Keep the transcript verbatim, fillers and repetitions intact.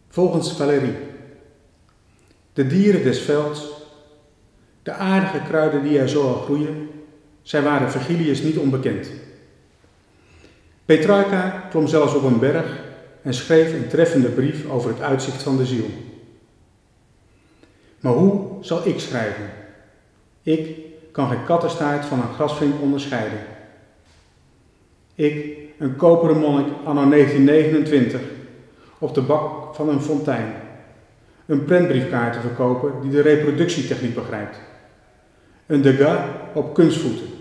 Volgens Valérie. De dieren des velds, de aardige kruiden die er zo al groeien, zij waren Virgilius niet onbekend. Petrarca klom zelfs op een berg en schreef een treffende brief over het uitzicht van de ziel. Maar hoe zal ik schrijven? Ik kan geen kattenstaart van een grasvink onderscheiden. Ik, een koperen monnik anno negentien negenentwintig, op de bak van een fontein, een prentbriefkaartenverkoper die de reproductietechniek begrijpt, een Degas op kunstvoeten,